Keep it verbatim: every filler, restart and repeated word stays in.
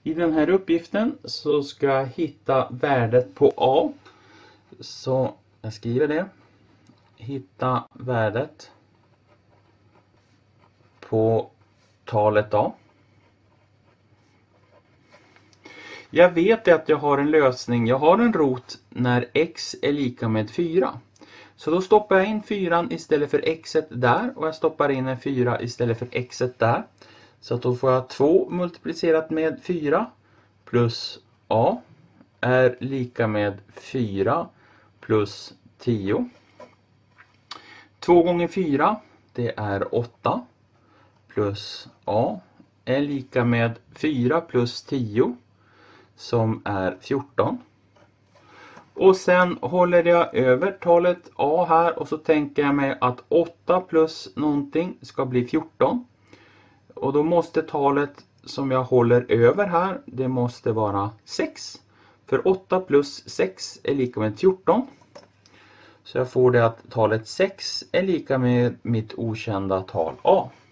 I den här uppgiften så ska jag hitta värdet på A. Så jag skriver det. Hitta värdet på talet A. Jag vet att jag har en lösning. Jag har en rot när x är lika med fyra. Så då stoppar jag in fyran istället för x där. Och jag stoppar in en fyra istället för x där. Så att då får jag två multiplicerat med fyra plus a är lika med fyra plus tio. två gånger fyra det är åtta plus a är lika med fyra plus tio som är fjorton. Och sen håller jag över talet a här och så tänker jag mig att åtta plus någonting ska bli fjorton. Och då måste talet som jag håller över här, det måste vara sex. För åtta plus sex är lika med fjorton. Så jag får det att talet sex är lika med mitt okända tal a.